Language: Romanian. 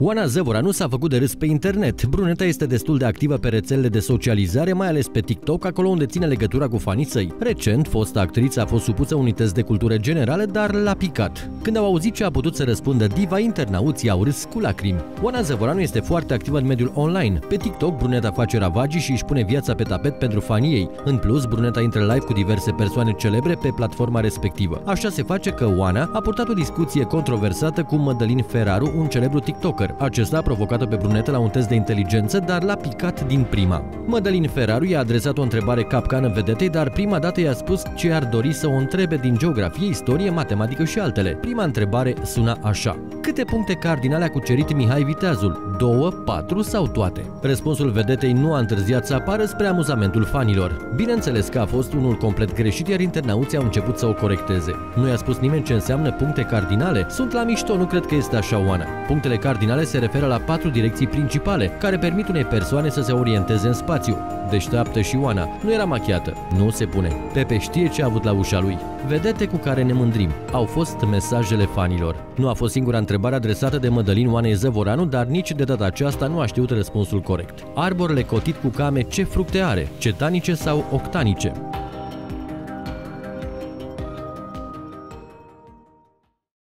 Oana Zăvoranu s-a făcut de râs pe internet. Bruneta este destul de activă pe rețelele de socializare, mai ales pe TikTok, acolo unde ține legătura cu fanii săi. Recent, fosta actriță a fost supusă unui test de cultură generală, dar l-a picat. Când au auzit ce a putut să răspundă diva, internauții au râs cu lacrimi. Oana Zăvoranu este foarte activă în mediul online. Pe TikTok, Bruneta face ravagii și își pune viața pe tapet pentru fanii ei. În plus, Bruneta intră live cu diverse persoane celebre pe platforma respectivă. Așa se face că Oana a purtat o discuție controversată cu Mădălin Feraru, un celebru TikToker. Acesta a provocat-o pe Bruneta la un test de inteligență, dar l-a picat din prima. Mădălin Feraru i-a adresat o întrebare capcană vedetei, dar prima dată i-a spus ce ar dori să o întrebe din geografie, istorie, matematică și altele. Prima întrebare suna așa: câte puncte cardinale a cucerit Mihai Viteazul? 2, 4 sau toate? Răspunsul vedetei nu a întârziat să apară, spre amuzamentul fanilor. Bineînțeles că a fost unul complet greșit, iar internauții au început să o corecteze. Nu i-a spus nimeni ce înseamnă puncte cardinale. Sunt la mișto, nu cred că este așa, Oana. Punctele cardinale se referă la 4 direcții principale, care permit unei persoane să se orienteze în spațiu. Deșteaptă și Oana. Nu era machiată. Nu se pune. Pepe știe ce a avut la ușa lui. Vedete cu care ne mândrim. Au fost mesajele fanilor. Nu a fost singura întrebare adresată de Mădălin Oanei Zăvoranu, dar nici de data aceasta nu a știut răspunsul corect. Arborele cotit cu came ce fructe are? Cetanice sau octanice?